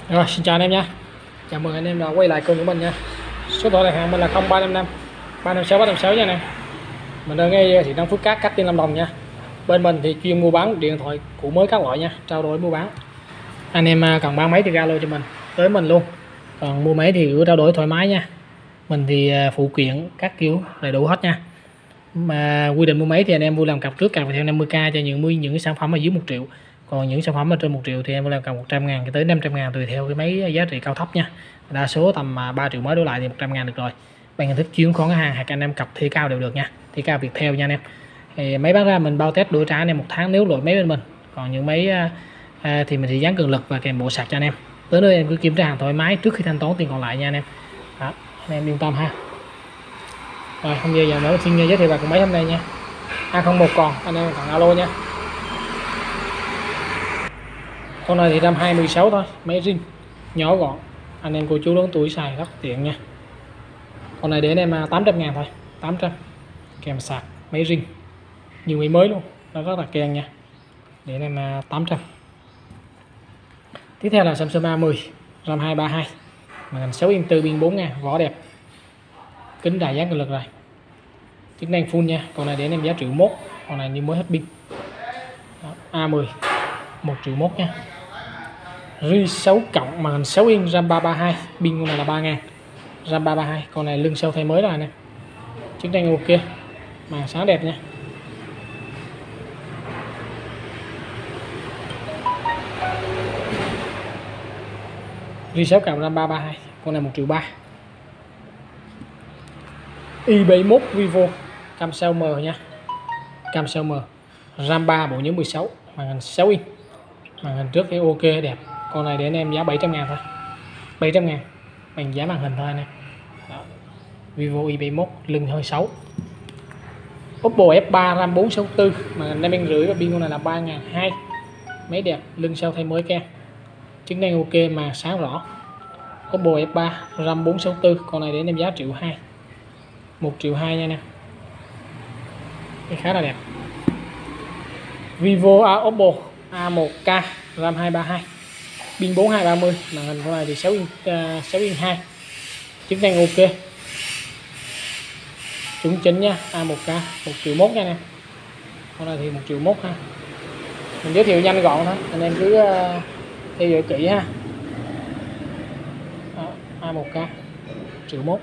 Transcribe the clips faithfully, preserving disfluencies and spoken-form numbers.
Rồi, xin chào anh em nha. Chào mừng anh em đã quay lại kênh của mình nha. Số điện thoại hàng mình là không ba năm năm ba năm sáu ba năm sáu nha anh em. Mình đang ngay thị trấn Phước Cát, Cát Tiên, Lâm Đồng nha. Bên mình thì chuyên mua bán điện thoại cũ mới các loại nha, trao đổi mua bán. Anh em cần bán máy thì alo cho mình, tới mình luôn. Còn mua máy thì cứ trao đổi thoải mái nha. Mình thì phụ kiện các kiểu đầy đủ hết nha. Mà quy định mua máy thì anh em vui làm cặp trước cặp theo năm mươi k cho những những cái sản phẩm ở dưới một triệu. Còn những sản phẩm ở trên một triệu thì em làm cần một trăm ngàn tới năm trăm ngàn tùy theo cái máy giá trị cao thấp nha. Đa số tầm ba triệu mới đổ lại thì một trăm ngàn được rồi. Bằng hình thức chuyển khoản hàng hoặc anh em cặp thi cao đều được nha. Thi cao Viettel nha anh em. Thì máy bán ra mình bao test đổi trả anh em một tháng nếu lỗi máy bên mình. Còn những máy à, thì mình sẽ dán cường lực và kèm bộ sạc cho anh em. Tới nơi em cứ kiểm tra hàng thoải mái trước khi thanh toán tiền còn lại nha anh em. Đó, anh em yên tâm ha. Rồi không giờ nữa xin giới thiệu về con máy hôm nay nha. A không một còn anh em còn alo nha. Con này thì RAM hai mươi sáu thôi, máy zin nhỏ gọn, anh em cô chú lớn tuổi xài rất tiện nha. Con này để anh em tám trăm ngàn thôi, tám trăm kèm sạc, máy zin như máy mới luôn, nó rất là keng nha. Để anh em tám trăm. Tiếp theo là Samsung A mười RAM hai ba hai, màn hình sáu inch tư, pin bốn ngàn, vỏ đẹp, kính đại dán cường lực rồi, chức năng full nha. Con này để anh em giá triệu mốt, con này như mới hết pin. Đó, A mười một triệu mốt nha. Ri sáu cộng, màn hình sáu inch, RAM ba ba hai, pin con này là ba ngàn, RAM ba ba hai. Con này lưng sau thay mới rồi nè, chức năng ok, màn sáng đẹp nha. Ri sáu cộng, RAM ba ba hai, con này một triệu ba. i bảy mốt Vivo, cam sao M nha, cam sao M, RAM ba, bộ nhớ mười sáu, màn hình sáu inch, màn hình trước thì ok đẹp. Con này để anh em giá bảy trăm ngàn thôi, bảy trăm ngàn bằng giá màn hình thôi nè. Vivo i bảy mốt, lưng hơi xấu. Oppo F ba, RAM bốn sáu tư, màn hình năm inch rưỡi và pin con này là ba ngàn hai, máy đẹp, lưng sau thay mới kem, chức năng ok, màn sáng rõ. Oppo F ba, RAM bốn sáu tư, con này để anh em giá triệu hai, một triệu hai nha nè, khá là đẹp. Vivo à, Oppo A một K, RAM hai ba hai, pin bốn hai ba mươi, màn hình con này thì sáu inch uh, sáu inch hai, chức năng ok, chuẩn chỉnh nha. A một K một triệu mốt nha nè, con này thì một triệu mốt ha. Mình giới thiệu nhanh gọn thôi, anh em cứ uh, theo dõi kỹ ha. Đó, A một K triệu mốt.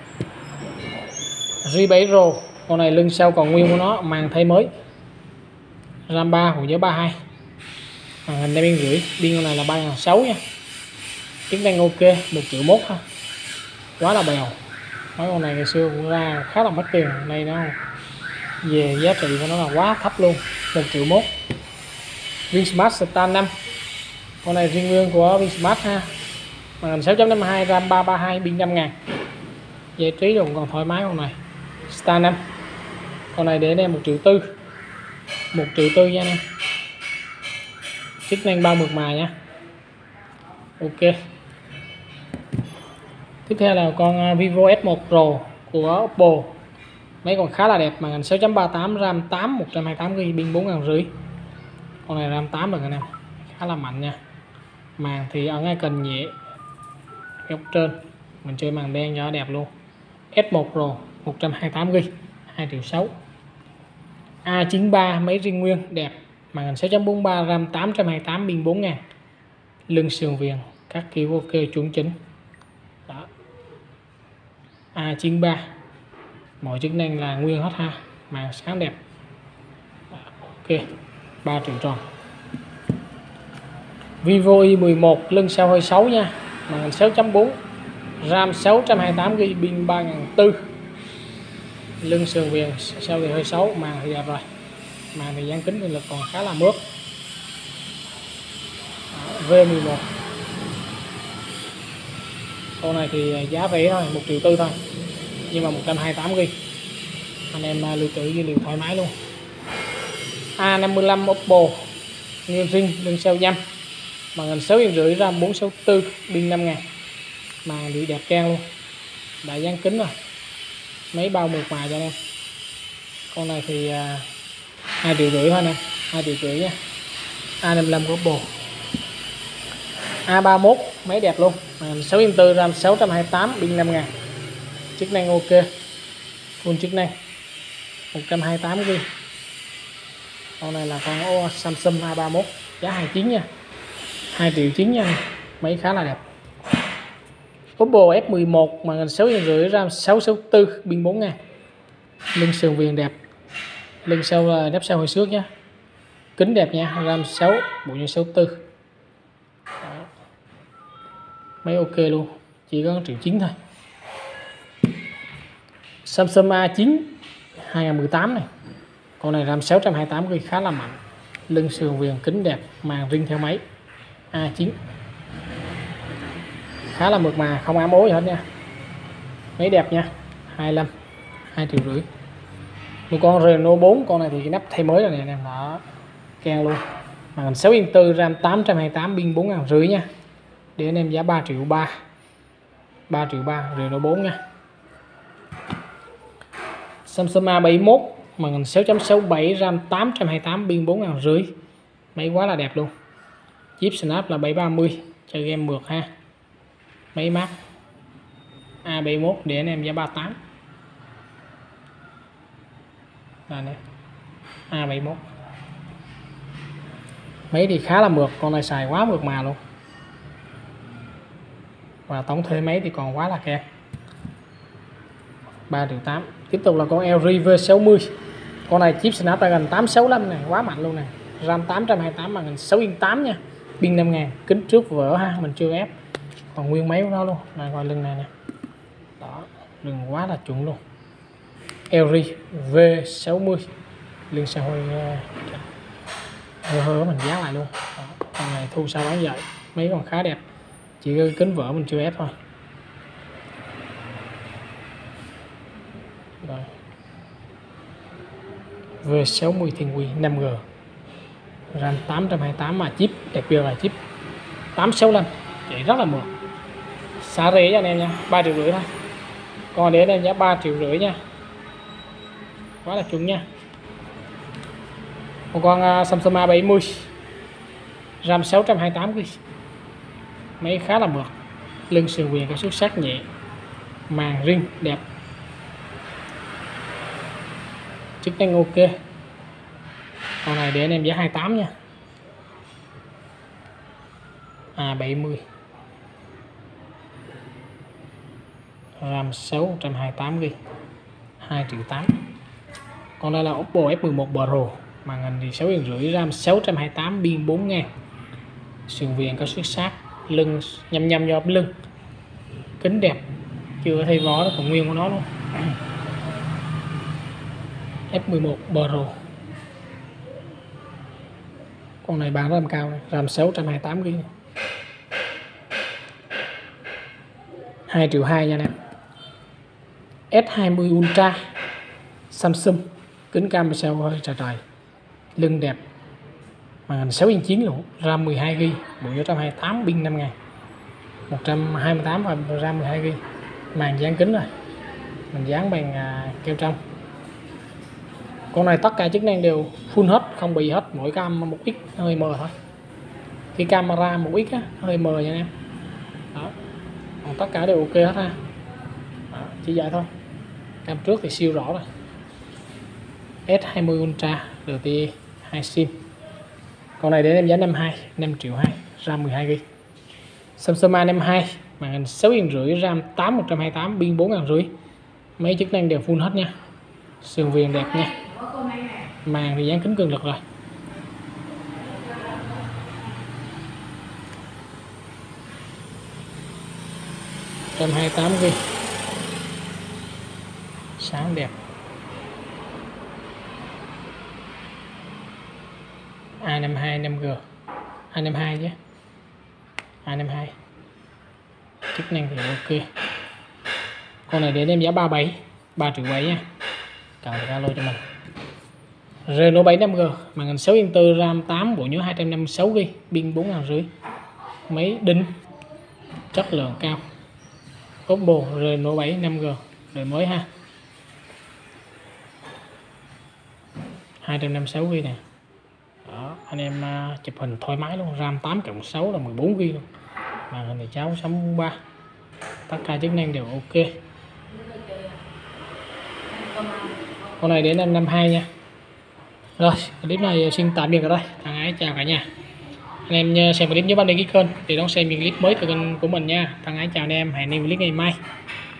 Ri bảy Pro, con này lưng sau còn nguyên của nó, màn thay mới, RAM ba, bộ nhớ ba hai, màn hình năm inch rưỡi, pin con này là ba ngàn sáu nha, chức năng ok, một triệu mốt ha, quá là bèo. Mấy con này ngày xưa cũng ra khá là mất tiền, này nó về giá trị của nó là quá thấp luôn, một triệu mốt. Vinsmart Star năm, con này riêng nguyên của Vinsmart ha, màn hình sáu chấm năm hai, RAM ba ba hai, pin năm ngàn, giải trí rồi còn thoải mái. Con này Star năm, con này để anh em một triệu tư, một triệu tư nha anh em, chức năng bao mượt mà nha, ok. Tiếp theo là con Vivo S một Pro của Oppo, máy còn khá là đẹp, màn hình sáu chấm ba tám, RAM tám, một trăm hai mươi tám gi bi, pin bốn ngàn rưỡi. Con này RAM tám rồi anh em, khá là mạnh nha. Màn thì ở ngay cần nhẹ, góc trên mình chơi màn đen cho đẹp luôn. S một Pro một trăm hai mươi tám gi bi, hai triệu sáu. A chín ba, máy riêng nguyên đẹp, màn hình sáu chấm bốn ba, RAM tám trăm hai mươi tám, pin bốn ngàn, lưng sườn viền các kiểu ok, chuẩn chỉnh. Đó, A chín ba mọi chức năng là nguyên hết ha, màn sáng đẹp. Đó, ok, ba triệu tròn. Vivo i mười một, lưng sau hơi xấu nha, màn hình sáu chấm bốn, RAM sáu trăm hai mươi tám gi bi, pin ba ngàn bốn, lưng sườn viền sau thì hơi xấu, màn thì đẹp rồi, màn thì dán kính lực còn khá là mướt. V mười một, con này thì giá rẻ thôi, một triệu tư thôi, nhưng mà một trăm hai mươi tám gi bi, anh em lưu trữ dữ liệu thoải mái luôn. A năm mươi lăm Oppo, nguyên zin, lưng sau dăm, màn hình sáu inch rưỡi, RAM bốn sáu tư, pin năm ngàn, màn bị đẹp keng luôn, đã dán kính rồi, máy bao mượt mà cho anh em. Con này thì hai triệu rưỡi thôi nè, hai triệu rưỡi nha. A năm mươi lăm của Oppo. A ba mốt máy đẹp luôn. Màn sáu yên tư, RAM sáu trăm hai mươi tám, pin năm ngàn. Chức năng ok, full chức năng, một trăm hai mươi tám gi-ga-bai. Con này là con Samsung A ba mốt, giá hai chín nha, hai triệu chín nha. Máy khá là đẹp. Oppo F mười một, màn hình sáu inch rưỡi, RAM sáu sáu tư, pin bốn ngàn. Lưng sườn viền đẹp, lưng sau là nếp sau hồi xước nhé, kính đẹp nha, RAM sáu, bộ nhớ sáu tư. Máy ok luôn, chỉ có triệu chín thôi. Samsung A chín hai không một tám này, con này RAM sáu trăm hai mươi tám gi-ga-bai, khá là mạnh, lưng sườn viền kính đẹp, màn ring theo máy. A chín khá là mượt mà, không ám ố gì hết nha. Máy đẹp nha, hai mươi lăm, hai triệu rưỡi. Một con Reno bốn, con này thì cái nắp thay mới rồi nè anh em, đó keng luôn. Màn hình sáu inch tư, RAM tám trăm hai mươi tám, pin bốn ngàn rưỡi nha. Để anh em giá ba triệu ba, ba triệu ba, Reno bốn nha. Samsung A bảy mốt, màn hình sáu chấm sáu bảy, RAM tám trăm hai mươi tám, pin bốn ngàn rưỡi. Máy quá là đẹp luôn. Chip Snap là bảy ba mươi, chơi game mượt ha. Máy mát. A bảy mốt để anh em giá ba mươi tám. Đây nè, A bảy mốt. Máy thì khá là mượt, con này xài quá mượt mà luôn. Và tổng thể máy thì còn quá là kém. ba triệu tám. Tiếp tục là con L G V sáu mươi. Con này chip Snapdragon tám sáu năm này, quá mạnh luôn nè. RAM tám trăm hai mươi tám, màn hình sáu inch tám nha. Pin năm ngàn, kính trước vỡ ha, mình chưa ép. Còn nguyên máy của nó luôn. Này coi lưng này nè. Đó, lưng quá là chuẩn luôn. L G V sáu mươi. Lưng sau hơi hơi hơi mình dán lại luôn. Đó, con này thu sao bán vậy. Máy còn khá đẹp. Chỉ cái kính vỡ mình chưa ép thôi. Rồi. V sáu mươi Thiên Quy năm G, RAM tám trăm hai mươi tám mà chip đặc biệt là chip tám sáu năm, chạy rất là mượt. Xả rẻ cho anh em nha, ba triệu rưỡi thôi. Còn để anh em giá ba triệu rưỡi nha, quá là chuẩn nha. Một con uh, Samsung A bảy mươi, RAM sáu trăm hai mươi tám gi-ga-bai, máy khá là mượt, lưng sườn viền có xuất sắc nhẹ, màn ring đẹp, chức năng ok. Con này để anh em giá hai mươi tám nha. A bảy mươi, RAM sáu trăm hai mươi tám gi-ga-bai, hai triệu tám. Còn đây là Oppo F mười một Pro, màn hình thì sáu inch rưỡi, RAM sáu trăm hai mươi tám, pin bốn ngàn. Sườn viền có xuất sắc, lưng nhăm nhăm do lưng, kính đẹp, chưa có thay vỏ, nó còn nguyên của nó luôn. F mười một Pro, con này bán RAM cao này, RAM sáu trăm hai mươi tám gi-ga-bai, hai triệu hai nha anh em. S hai mươi Ultra Samsung, kính cam sau hơi trời trời, lưng đẹp, màn hình sáu inch chín luôn, RAM mười hai gi-ga-bai, bộ nhớ một trăm hai mươi tám, pin năm ngàn, một trăm hai mươi tám và RAM mười hai gi-ga-bai, màn dán kính rồi, mình dán bằng uh, keo trong. Con này tất cả chức năng đều full hết, không bị hết, mỗi cam một ít hơi mờ thôi. Cái camera một ít á, hơi mờ nha anh em. Đó. Còn tất cả đều ok hết ha. Đó, chỉ vậy thôi. Cam trước thì siêu rõ rồi. S hai mươi Ultra được thì hai sim. Con này để em giá năm mươi hai, năm triệu hai, RAM mười hai gi-ga-bai. Samsung A năm mươi hai, màn hình sáu inch rưỡi, RAM tám một trăm hai mươi tám, pin bốn ngàn rưỡi. Mấy chức năng đều full hết nha. Sườn viền đẹp nha. Màn thì dán kính cường lực rồi. một trăm hai mươi tám gi-ga-bai, sáng đẹp. A năm mươi hai năm G, A năm mươi hai chứ, A năm mươi hai, chức năng thì ok. Con này để em giá ba mươi bảy, ba triệu bảy nha, cần thì alo cho mình. Reno bảy năm G, màn hình sáu inch tư, RAM tám, bộ nhớ hai trăm năm mươi sáu gi-ga-bai, pin bốn ngàn rưỡi. Máy đinh chất lượng cao. Oppo Reno bảy năm G đời mới ha, hai trăm năm mươi sáu gi-ga-bai nè. Đó, anh em uh, chụp hình thoải mái luôn, RAM tám cộng sáu là mười bốn gi-ga-bai luôn. màn hình thì sáu sáu ba, tất cả chức năng đều ok. Con này đến năm năm hai nha. Rồi clip này xin tạm biệt ở đây. Thằng Ái chào cả nhà. Anh em xem clip nhớ bấm đăng ký kênh để đón xem những clip mới từ kênh của mình nha. Thằng Ái chào anh em, hẹn anh em clip ngày mai.